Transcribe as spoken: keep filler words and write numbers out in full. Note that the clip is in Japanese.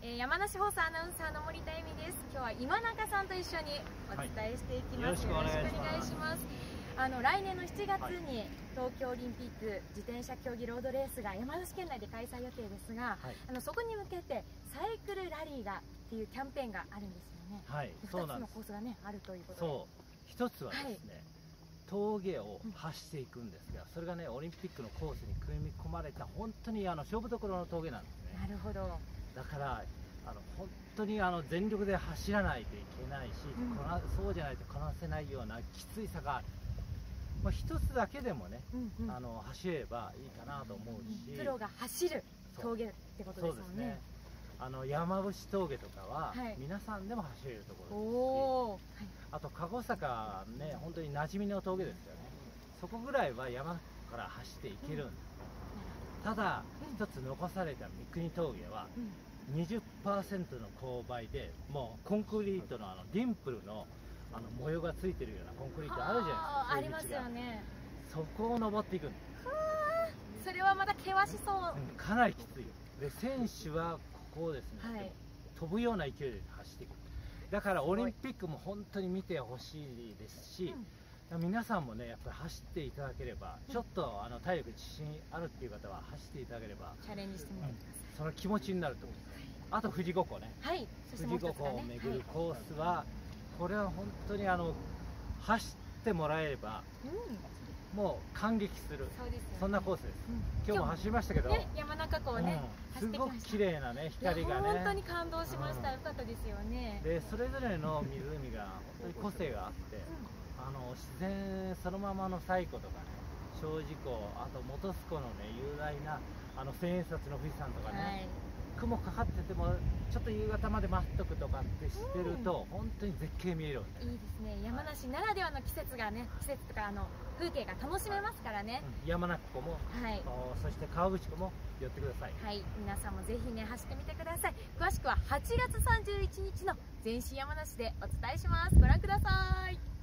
えー、山梨放送アナウンサーの森田恵美です。今日は今中さんと一緒にお伝えしていきます。 はい、 よろしくお願いします。あの来年のしちがつに東京オリンピック自転車競技ロードレースが山梨県内で開催予定ですが、はい、あのそこに向けてサイクルラリーがっていうキャンペーンがあるんですよね。 はい、 ふたつのコースがねあるということで。 そう、一つはですね、はい、峠を走っていくんですが、それがねオリンピックのコースに組み込まれた本当にあの勝負どころの峠なんですね。 なるほど。 だからあの本当にあの全力で走らないといけないし、うん、こなそうじゃないとこなせないようなきつい坂が、まあ、一つだけでもね、うんうん、あの走ればいいかなと思うし、 プロが走る峠ってことですもんね。 あの山伏峠とかは、はい、皆さんでも走れるところですし、はい、あと鹿児坂ね本当に馴染みの峠ですよね。そこぐらいは山から走っていけるんです、うん、ただ一、うん、つ残された三国峠は、うんにじゅっパーセント の勾配でもうコンクリートのあのディンプルのあの模様がついてるようなコンクリートあるじゃないですか。 ありますよね。 そこを登っていくんです。 それはまた険しそう、 うん、かなりきついよ。で選手はここをですね、はい、飛ぶような勢いで走っていく。だからオリンピックも本当に見てほしいですし、うん、皆さんもねやっぱり走っていただければ、うん、ちょっとあの体力自信あるっていう方は走っていただければチャレンジしてみてください、 うん、その気持ちになると思います。あと富士五湖ね、 はい、 富士五湖を巡るコースは、はい、これは本当にあの走ってもらえれば、うん、もう感激する そ, うですよ、ね、そんなコースです、うん、今日も走りましたけど、 ね、山中湖をね、 うん、すごく綺麗なね光がね、 本当に感動しました、うん、よかったですよね。 でそれぞれの湖が本当に個性があって、うん、あの自然そのままの西湖とかね、精進湖、あと本栖湖のね雄大なあの千円札の富士山とかね、はい、雲かかっててもちょっと夕方まで待っとくとかってしてると、うん、本当に絶景見えるわけ。 いいですね。山梨ならではの季節がね、季節とかあの風景が楽しめますからね、はい、 うん、山中湖も、はい、そして河口湖も寄ってください。 はい、皆さんもぜひね走ってみてください。詳しくははちがつさんじゅういちにちの全身山梨でお伝えします。ご覧ください。